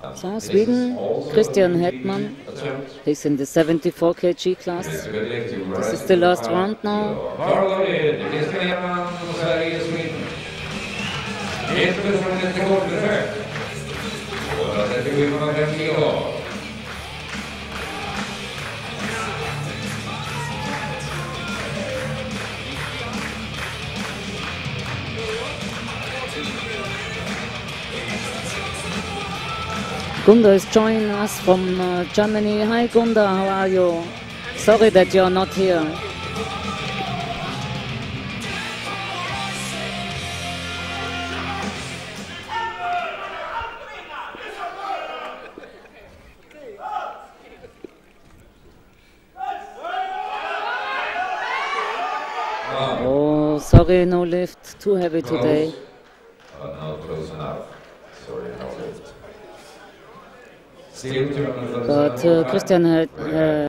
So, Sweden, Christian.hedman, he's in the 74 kg class. This is the last round now. Gunda is joining us from Germany. Hi Gunda, how are you? Sorry that you're not here. Oh, sorry, no lift. Too heavy today. Not close enough. Sorry, no lift. But Christian had